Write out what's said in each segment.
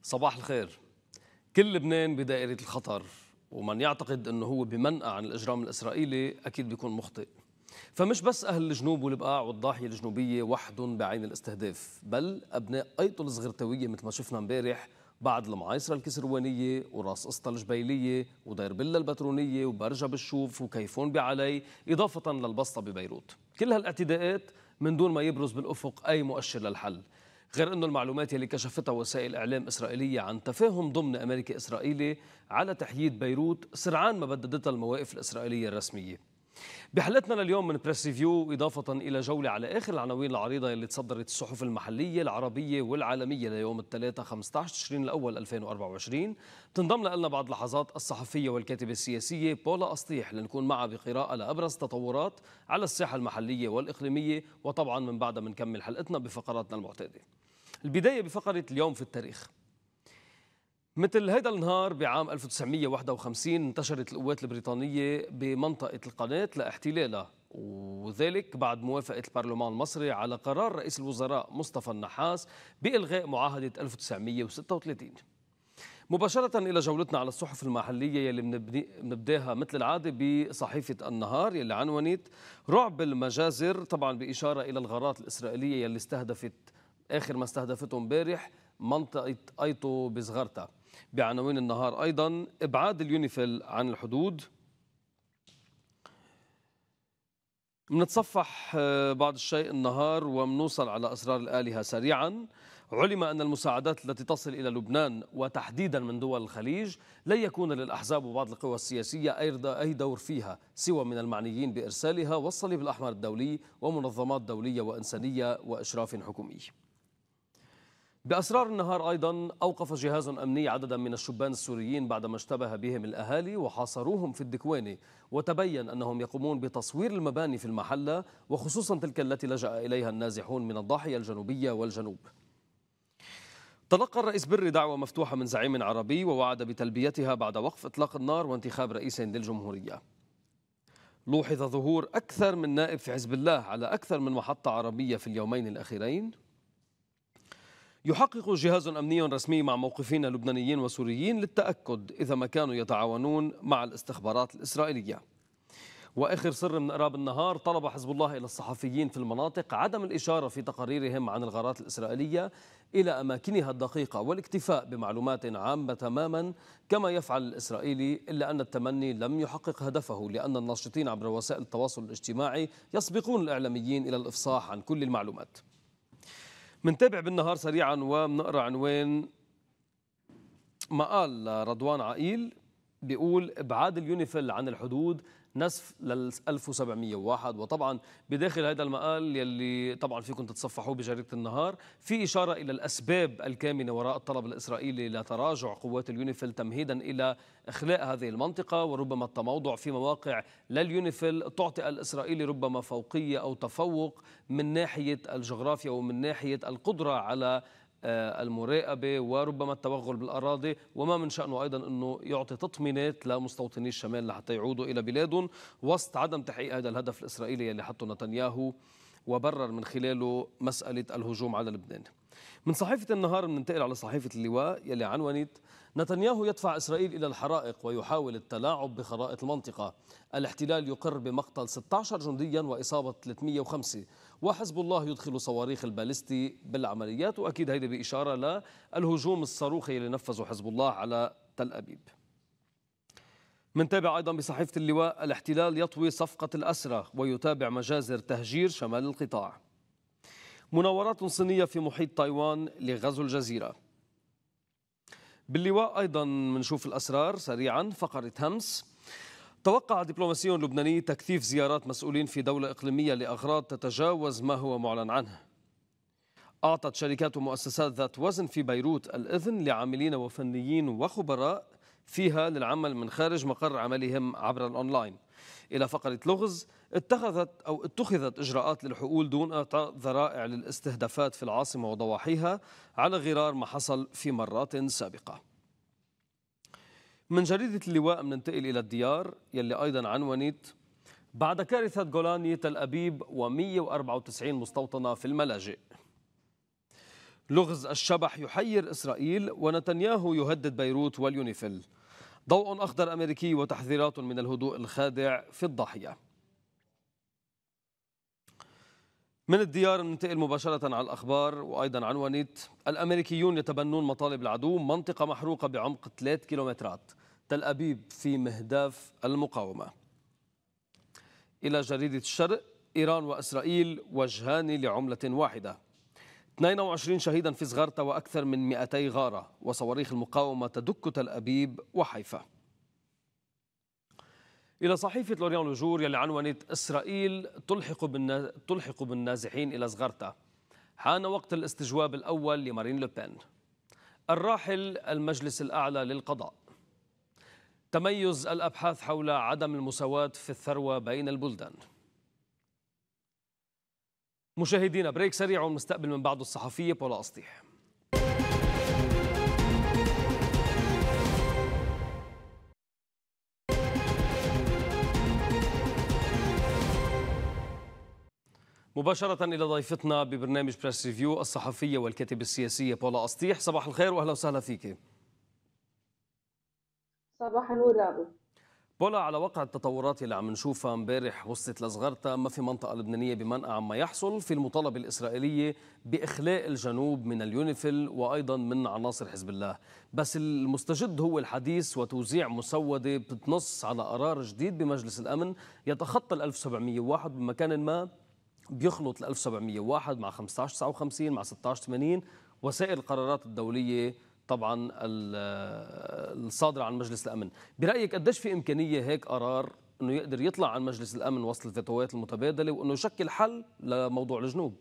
صباح الخير. كل لبنان بدائرة الخطر، ومن يعتقد أنه هو بمنأى عن الإجرام الإسرائيلي أكيد بيكون مخطئ. فمش بس أهل الجنوب والبقاع والضاحية الجنوبية وحدهم بعين الاستهداف، بل أبناء أيطل الصغرتوية مثل ما شفنا امبارح بعد المعايصرة الكسروانية وراس قسطى الجبيلية ودير بلة البترونية وبرجة بالشوف وكيفون بعلي، إضافة للبسطة ببيروت. كل هالاعتداءات من دون ما يبرز بالأفق أي مؤشر للحل، غير أنه المعلومات اللي كشفتها وسائل إعلام إسرائيلية عن تفاهم ضمن أمريكا إسرائيلي على تحييد بيروت سرعان ما بددتها المواقف الإسرائيلية الرسمية. بحلقتنا لليوم من بريس ريفيو، إضافة إلى جولة على آخر العناوين العريضة اللي تصدرت الصحف المحلية العربية والعالمية ليوم الثلاثاء 15 تشرين الأول 2024، تنضم لنا بعد لحظات الصحفية والكاتبة السياسية بولا أسطيح لنكون معها بقراءة لأبرز التطورات على الساحة المحلية والإقليمية، وطبعا من بعدها بنكمل حلقتنا بفقراتنا المعتادة. البداية بفقرة اليوم في التاريخ. مثل هيدا النهار بعام 1951 انتشرت القوات البريطانية بمنطقة القناة لاحتلالها، وذلك بعد موافقة البرلمان المصري على قرار رئيس الوزراء مصطفى النحاس بإلغاء معاهدة 1936. مباشرة إلى جولتنا على الصحف المحلية يلي بنبداها مثل العادة بصحيفة النهار يلي عنونت رعب المجازر، طبعا بإشارة إلى الغارات الإسرائيلية يلي استهدفت آخر ما استهدفته امبارح منطقة أيطو بصغرتا. بعناوين النهار أيضا إبعاد اليونيفيل عن الحدود. منتصفح بعض الشيء النهار ومنوصل على أسرار الآلهة سريعا. علم أن المساعدات التي تصل إلى لبنان وتحديدا من دول الخليج لن يكون للأحزاب وبعض القوى السياسية أي دور فيها سوى من المعنيين بإرسالها والصليب الأحمر الدولي ومنظمات دولية وإنسانية وإشراف حكومي. بأسرار النهار أيضا أوقف جهاز أمني عددا من الشبان السوريين بعدما اشتبه بهم الأهالي وحاصروهم في الدكواني، وتبين أنهم يقومون بتصوير المباني في المحلة وخصوصا تلك التي لجأ إليها النازحون من الضاحية الجنوبية والجنوب. تلقى الرئيس بري دعوة مفتوحة من زعيم عربي ووعد بتلبيتها بعد وقف إطلاق النار وانتخاب رئيس للجمهورية. لوحظ ظهور أكثر من نائب في حزب الله على أكثر من محطة عربية في اليومين الأخيرين. يحقق جهاز أمني رسمي مع موقفين لبنانيين وسوريين للتأكد إذا ما كانوا يتعاونون مع الاستخبارات الإسرائيلية. وآخر سر من قراب النهار، طلب حزب الله إلى الصحفيين في المناطق عدم الإشارة في تقاريرهم عن الغارات الإسرائيلية إلى أماكنها الدقيقة والاكتفاء بمعلومات عامة تماما كما يفعل الإسرائيلي، إلا أن التمني لم يحقق هدفه لأن الناشطين عبر وسائل التواصل الاجتماعي يسبقون الإعلاميين إلى الإفصاح عن كل المعلومات. منتابع بالنهار سريعا ومنقرأ عنوان مقال رضوان عقيل بيقول إبعاد اليونيفيل عن الحدود نسف لل 1701. وطبعا بداخل هذا المقال يلي طبعا فيكم تتصفحوه بجريدة النهار في إشارة إلى الأسباب الكامنة وراء الطلب الإسرائيلي لتراجع قوات اليونيفيل تمهيدا إلى إخلاء هذه المنطقة، وربما التموضع في مواقع لليونيفيل تعطي الإسرائيلي ربما فوقية أو تفوق من ناحية الجغرافيا ومن ناحية القدرة على المراقبة وربما التوغل بالأراضي، وما من شأنه أيضا أنه يعطي تطمينات لمستوطني الشمال لحتى يعودوا إلى بلادهم وسط عدم تحقيق هذا الهدف الإسرائيلي اللي حطه نتنياهو وبرر من خلاله مسألة الهجوم على لبنان. من صحيفة النهار بننتقل على صحيفة اللواء يلي عنونت نتنياهو يدفع إسرائيل إلى الحرائق ويحاول التلاعب بخرائط المنطقة. الاحتلال يقر بمقتل 16 جنديا وإصابة 305، وحزب الله يدخل صواريخ البالستي بالعمليات، وأكيد هيدا بإشارة للهجوم الصاروخي اللي نفذه حزب الله على تل أبيب. منتابع أيضا بصحيفة اللواء الاحتلال يطوي صفقة الأسرى ويتابع مجازر تهجير شمال القطاع. مناورات صينية في محيط تايوان لغزو الجزيرة. باللواء أيضا منشوف الأسرار سريعا. فقرة همس. توقع دبلوماسي لبناني تكثيف زيارات مسؤولين في دولة إقليمية لأغراض تتجاوز ما هو معلن عنه. أعطت شركات ومؤسسات ذات وزن في بيروت الإذن لعاملين وفنيين وخبراء فيها للعمل من خارج مقر عملهم عبر الأونلاين. إلى فقرة لغز. اتخذت إجراءات للحقول دون إعطاء ذرائع للاستهدافات في العاصمة وضواحيها على غرار ما حصل في مرات سابقة. من جريدة اللواء مننتقل إلى الديار يلي أيضا عنونت بعد كارثة جولاني تل أبيب و194 مستوطنة في الملاجئ. لغز الشبح يحير إسرائيل ونتنياهو يهدد بيروت واليونيفيل. ضوء أخضر أمريكي وتحذيرات من الهدوء الخادع في الضاحية. من الديار ننتقل مباشرة على الأخبار وأيضا عنوانيت: الأمريكيون يتبنون مطالب العدو، منطقة محروقة بعمق 3 كيلومترات، تل أبيب في مهداف المقاومة. إلى جريدة الشرق: إيران وإسرائيل وجهان لعملة واحدة، 22 شهيدا في صغارتا وأكثر من 200 غارة، وصواريخ المقاومة تدك تل أبيب وحيفا. إلى صحيفة لوريان لوجور يلي عنونت: إسرائيل تلحق بالنازحين إلى صغارتا، حان وقت الاستجواب الأول لمارين لوبين. الراحل المجلس الأعلى للقضاء. تميز الأبحاث حول عدم المساواة في الثروة بين البلدان. مشاهدينا، بريك سريع ونستقبل من بعض الصحفية بولا أسطيح. مباشرة إلى ضيفتنا ببرنامج بريس ريفيو الصحفية والكاتبة السياسية بولا أسطيح. صباح الخير وأهلا وسهلا فيك. صباح النور رابو. بولا، على وقع التطورات اللي عم نشوفها امبارح وصلت لصغرتا ما في منطقة لبنانية بمنأى عما يحصل في المطالبة الإسرائيلية بإخلاء الجنوب من اليونيفيل وأيضا من عناصر حزب الله، بس المستجد هو الحديث وتوزيع مسودة بتنص على قرار جديد بمجلس الأمن يتخطى ال 1701 بمكان ما بيخلط ال 1701 مع 1559 مع 1680 وسائر القرارات الدولية طبعا الصادرة عن مجلس الأمن. برأيك قديش في إمكانية هيك قرار أنه يقدر يطلع عن مجلس الأمن وسط الفتوات المتبادلة وأنه يشكل حل لموضوع الجنوب؟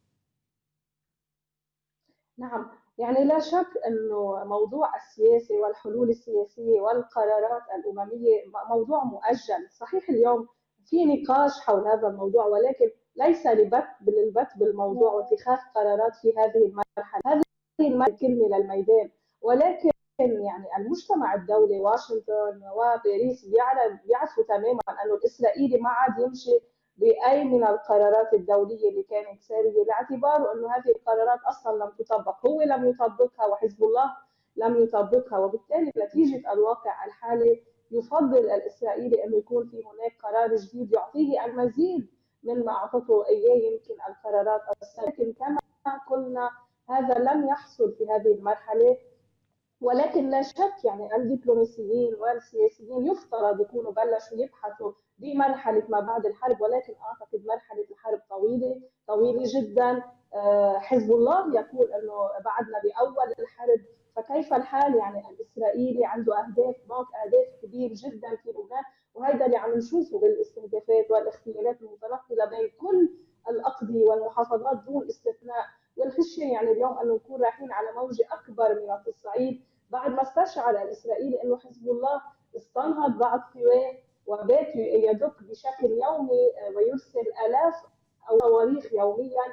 نعم، يعني لا شك أنه موضوع السياسة والحلول السياسية والقرارات الأممية موضوع مؤجل. صحيح اليوم في نقاش حول هذا الموضوع، ولكن ليس للبت بالموضوع واتخاذ قرارات في هذه المرحلة. هذه المرحلة كلمة للميدان، ولكن يعني المجتمع الدولي واشنطن وباريس بيعرفوا تماما أنه الإسرائيلي ما عاد يمشي بأي من القرارات الدولية اللي كانت سارية، باعتباره أنه هذه القرارات أصلا لم تطبق، هو لم يطبقها وحزب الله لم يطبقها، وبالتالي نتيجة الواقع الحالي يفضل الإسرائيلي أنه يكون في هناك قرار جديد يعطيه المزيد مما أعطته إياه يمكن القرارات السابقة. لكن كما قلنا هذا لم يحصل في هذه المرحلة، ولكن لا شك يعني الدبلوماسيين والسياسيين يفترض يكونوا بلشوا يبحثوا بمرحلة ما بعد الحرب، ولكن أعتقد مرحلة الحرب طويلة جدا. حزب الله يقول أنه بعدنا بأول الحرب، فكيف الحال؟ يعني الإسرائيلي عنده أهداف كبير جدا في لبنان، وهذا اللي عم نشوفه بالاستهدافات والاغتيالات المتنقلة بين كل الأقضية والمحافظات دون استثناء. والخشية يعني اليوم أنه نكون رايحين على موجة أكبر من التصعيد بعد ما استشعر الإسرائيلي أنه حزب الله استنهض بعض قواه وبات يدق بشكل يومي ويرسل آلاف أو صواريخ يوميا،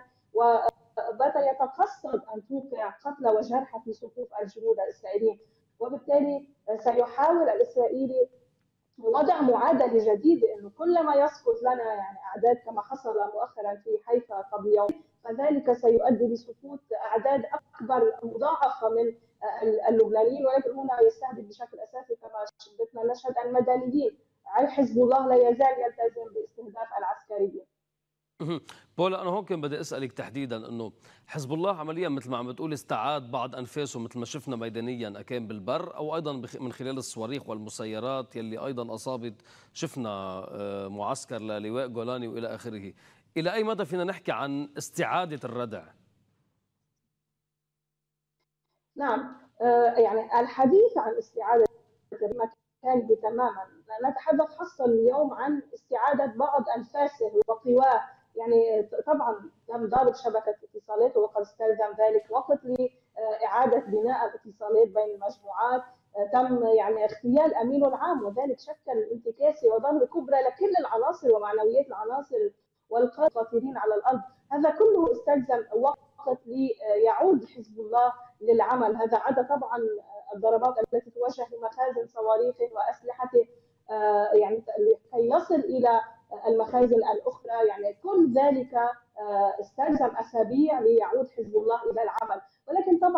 وبات يتقصد أن توقع قتلى وجرحى في صفوف الجنود الإسرائيليين. وبالتالي سيحاول الإسرائيلي وضع معادلة جديدة أنه كلما يسقط لنا يعني أعداد كما حصل مؤخرا في حيفا قبل يوم، فذلك سيؤدي لسقوط أعداد أكبر مضاعفة من اللبنانيين، ولكن هنا يستهدف بشكل أساسي كما شهدنا نشهد المدنيين. حزب الله لا يزال يلتزم باستهداف العسكريين. بولا، أنا هون كان بدي أسألك تحديدا أنه حزب الله عمليا مثل ما عم بتقول استعاد بعض أنفاسه مثل ما شفنا ميدانيا أكان بالبر أو أيضا من خلال الصواريخ والمسيرات يلي أيضا أصابت، شفنا معسكر للواء جولاني وإلى آخره. إلى أي مدى فينا نحكي عن استعادة الردع؟ نعم، يعني الحديث عن استعادة مكانه تماما. نتحدث حصل اليوم عن استعادة بعض أنفاسه وقواه. يعني طبعا تم ضرب شبكة اتصالاته وقد استلزم ذلك وقت لإعادة بناء الاتصالات بين المجموعات. تم يعني اغتيال أمينه العام، وذلك شكل انتكاسة وضربة كبرى لكل العناصر ومعنويات العناصر والقاتلين على الأرض. هذا كله استلزم وقت ليعود حزب الله للعمل. هذا عدا طبعا الضربات التي توجه لمخازن صواريخه واسلحته يعني كي يصل الى المخازن الاخرى. يعني كل ذلك استلزم اسابيع ليعود حزب الله الى العمل.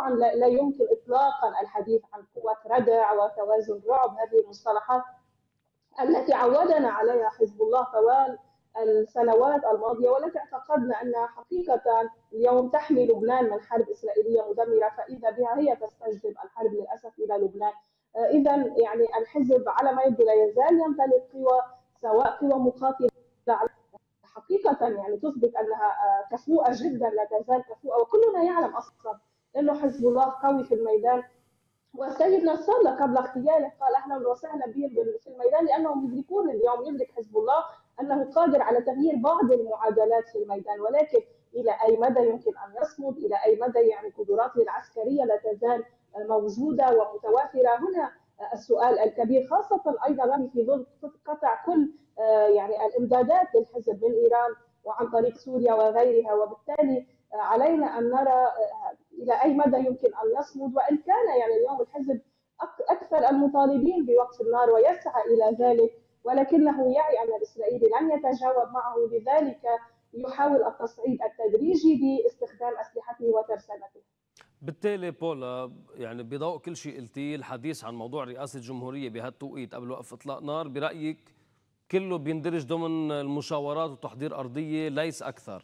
طبعا لا يمكن إطلاقا الحديث عن قوة ردع وتوازن رعب، هذه المصطلحات التي عودنا عليها حزب الله طوال السنوات الماضية، والتي اعتقدنا أنها حقيقة اليوم تحمي لبنان من حرب إسرائيلية مدمرة، فإذا بها هي تستجلب الحرب للأسف إلى لبنان. إذا يعني الحزب على ما يبدو لا يزال يمتلك قوى، سواء قوى مقاتلة حقيقة يعني تثبت أنها كفؤة جدا، لا تزال كفؤة، وكلنا يعلم أصلا أنه حزب الله قوي في الميدان. والسيد نصر الله قبل اغتياله قال اهلا وسهلا بهم في الميدان، لانهم يدركون اليوم، يدرك حزب الله انه قادر على تغيير بعض المعادلات في الميدان، ولكن الى اي مدى يمكن ان يصمد؟ الى اي مدى يعني قدراته العسكريه لا تزال موجوده ومتوافره؟ هنا السؤال الكبير، خاصه ايضا في ظل قطع كل يعني الامدادات للحزب من ايران وعن طريق سوريا وغيرها، وبالتالي علينا ان نرى الى اي مدى يمكن ان يصمد. وان كان يعني اليوم الحزب اكثر المطالبين بوقف النار ويسعى الى ذلك، ولكنه يعي ان الاسرائيلي لن يتجاوب معه، لذلك يحاول التصعيد التدريجي باستخدام اسلحته وترسانته. بالتالي بولا، يعني بضوء كل شيء قلتيه، الحديث عن موضوع رئاسة الجمهورية بهالتوقيت قبل وقف إطلاق نار برأيك كله بيندرج ضمن المشاورات وتحضير أرضية ليس أكثر؟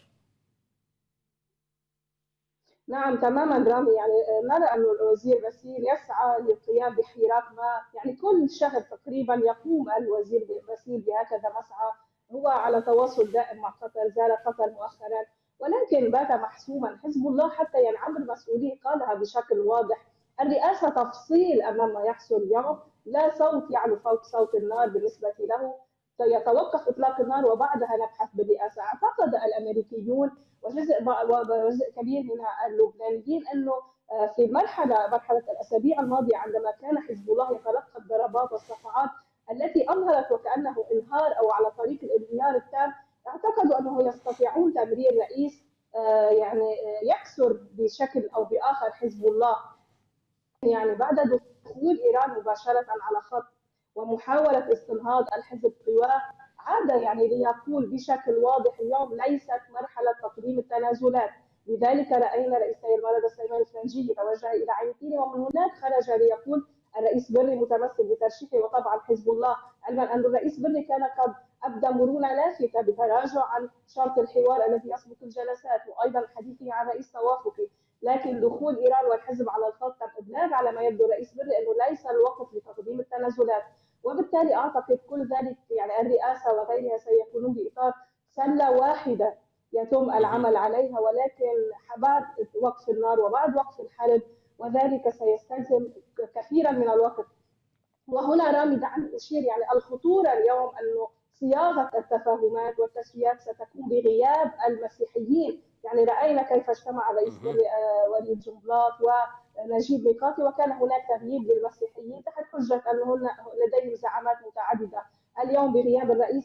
نعم تماما رامي، يعني نرى أن الوزير باسيل يسعى للقيام بحراك ما، يعني كل شهر تقريبا يقوم الوزير باسيل بهكذا مسعى. هو على تواصل دائم مع قطر، زار قطر مؤخرا، ولكن بات محسوما. حزب الله حتى يعني عبر مسؤوليه قالها بشكل واضح، الرئاسة تفصيل أمام ما يحصل اليوم، لا صوت يعلو فوق صوت النار بالنسبة له، سيتوقف إطلاق النار وبعدها نبحث بالرئاسة. اعتقد الأمريكيون وجزء كبير من اللبنانيين انه في مرحله الاسابيع الماضيه عندما كان حزب الله يتلقى الضربات والصفعات التي اظهرت وكانه انهار او على طريق الانهيار التام، اعتقدوا انه يستطيعون تمرير رئيس يعني يكسر بشكل او باخر حزب الله. يعني بعد دخول ايران مباشره على خط ومحاوله استنهاض الحزب قواه، عاد يعني ليقول بشكل واضح اليوم ليست مرحله تقديم التنازلات. لذلك راينا رئيسي المرة سليمان الفرنجي توجه الى عين، ومن هناك خرج ليقول الرئيس بري متمسك بترشيحه، وطبعا حزب الله، علما ان الرئيس بري كان قد ابدى مرونه لافته بتراجع عن شرط الحوار الذي يسبق الجلسات، وايضا حديثه عن رئيس توافقي. لكن دخول ايران والحزب على الخط تم ابلاغ على ما يبدو الرئيس بري انه ليس الوقت لتقديم التنازلات، وبالتالي اعتقد كل ذلك يعني الرئاسه وغيرها سيكونون باطار سله واحده يتم العمل عليها، ولكن بعد وقف النار وبعد وقف الحرب، وذلك سيستلزم كثيرا من الوقت. وهنا رامي دعني اشير يعني الخطوره اليوم انه صياغه التفاهمات والتسويات ستكون بغياب المسيحيين. يعني راينا كيف اجتمع رئيس وليد جنبلاط ونجيب ميقاتي، وكان هناك تغييب للمسيحيين تحت حجه انه لديهم زعامات متعدده. اليوم بغياب الرئيس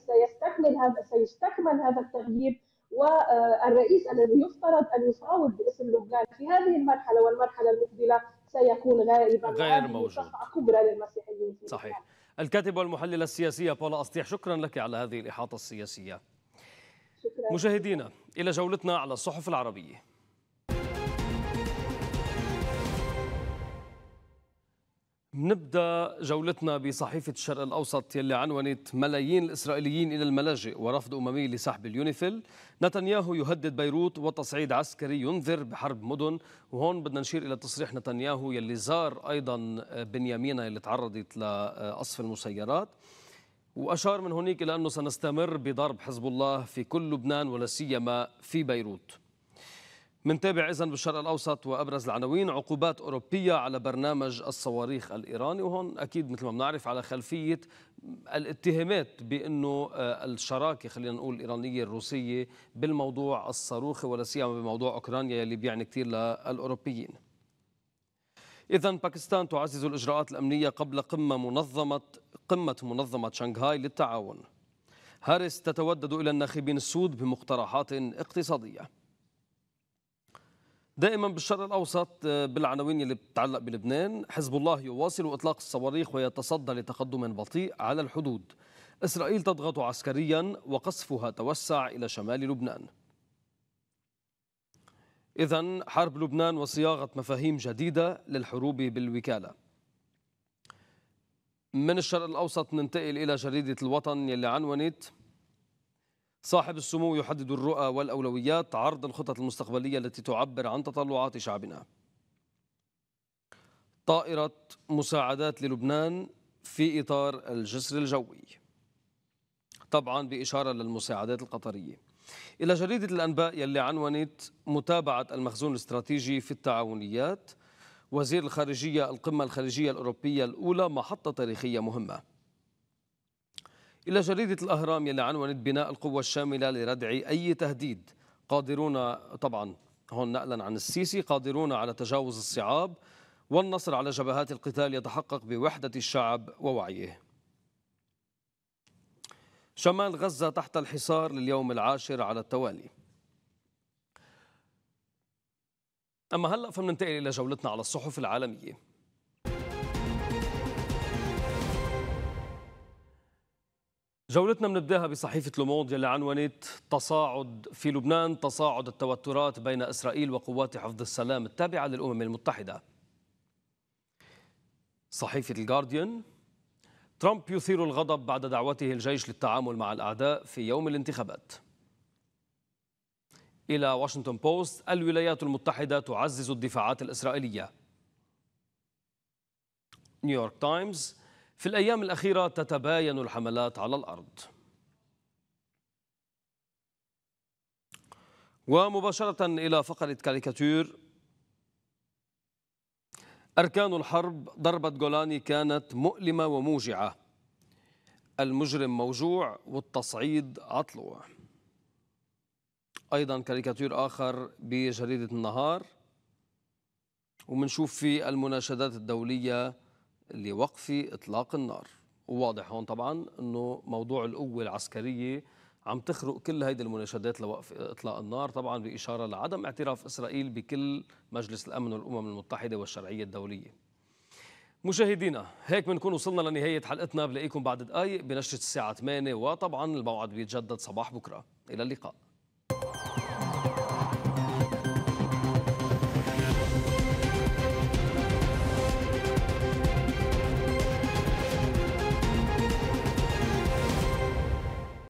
سيستكمل هذا التغييب، والرئيس الذي يفترض ان يفاوض باسم لبنان في هذه المرحله والمرحله المقبله سيكون غائبا، غير وهذه موجود. صفعه كبرى للمسيحيين في صحيح. لبنان. الكاتبة والمحللة السياسية بولا أسطيح، شكرا لك على هذه الإحاطة السياسية. شكرا. مشاهدينا، إلى جولتنا على الصحف العربية. نبدأ جولتنا بصحيفة الشرق الأوسط يلي عنونت ملايين الإسرائيليين إلى الملاجئ ورفض أممي لسحب اليونيفيل، نتنياهو يهدد بيروت وتصعيد عسكري ينذر بحرب مدن. وهون بدنا نشير إلى تصريح نتنياهو يلي زار أيضا بنيامينا يلي تعرضت لقصف المسيرات، وأشار من هناك إلى أنه سنستمر بضرب حزب الله في كل لبنان ولا سيما في بيروت. منتابع إذن بالشرق الأوسط وأبرز العناوين: عقوبات أوروبية على برنامج الصواريخ الإيراني، وهون أكيد مثل ما بنعرف على خلفية الاتهامات بأنه الشراكة خلينا نقول الإيرانية الروسية بالموضوع الصاروخي ولا سيما بموضوع أوكرانيا اللي بيعني كثير للأوروبيين. إذن باكستان تعزز الإجراءات الأمنية قبل قمة منظمة شنغهاي للتعاون. هاريس تتودد إلى الناخبين السود بمقترحات اقتصادية. دائما بالشرق الأوسط بالعناوين اللي بتتعلق بلبنان: حزب الله يواصل إطلاق الصواريخ ويتصدى لتقدم بطيء على الحدود. إسرائيل تضغط عسكريا وقصفها توسع إلى شمال لبنان. إذن حرب لبنان وصياغة مفاهيم جديدة للحروب بالوكالة. من الشرق الأوسط ننتقل إلى جريدة الوطن يلي عنونت: صاحب السمو يحدد الرؤى والأولويات، عرض الخطط المستقبلية التي تعبر عن تطلعات شعبنا. طائرة مساعدات للبنان في إطار الجسر الجوي، طبعا بإشارة للمساعدات القطرية. إلى جريدة الأنباء يلي عنونت: متابعة المخزون الاستراتيجي في التعاونيات، وزير الخارجية القمة الخارجية الأوروبية الأولى محطة تاريخية مهمة. إلى جريدة الأهرام يلي عنونت: بناء القوة الشاملة لردع أي تهديد، قادرون، طبعا هون نقلا عن السيسي، قادرون على تجاوز الصعاب والنصر على جبهات القتال يتحقق بوحدة الشعب ووعيه. شمال غزة تحت الحصار لليوم العاشر على التوالي. أما هلأ فمننتقل إلى جولتنا على الصحف العالمية. جولتنا بنبداها بصحيفة لوموند يلي عنونت: تصاعد في لبنان، تصاعد التوترات بين إسرائيل وقوات حفظ السلام التابعة للأمم المتحدة. صحيفة الجارديان: ترامب يثير الغضب بعد دعوته الجيش للتعامل مع الأعداء في يوم الانتخابات. إلى واشنطن بوست: الولايات المتحدة تعزز الدفاعات الإسرائيلية. نيويورك تايمز: في الأيام الأخيرة تتباين الحملات على الأرض. ومباشرة إلى فقرة كاريكاتير: أركان الحرب، ضربة جولاني كانت مؤلمة وموجعة، المجرم موجوع والتصعيد عطله. أيضا كاريكاتير آخر بجريدة النهار، ومنشوف فيه المناشدات الدولية لوقف إطلاق النار. وواضح هون طبعا أنه موضوع القوة العسكرية عم تخرق كل هيدي المناشدات لوقف إطلاق النار، طبعا بإشارة لعدم اعتراف إسرائيل بكل مجلس الأمن والأمم المتحدة والشرعية الدولية. مشاهدينا، هيك بنكون وصلنا لنهاية حلقتنا. بلاقيكم بعد دقائق بنشرة الساعة 8، وطبعا الموعد بيتجدد صباح بكرة. إلى اللقاء.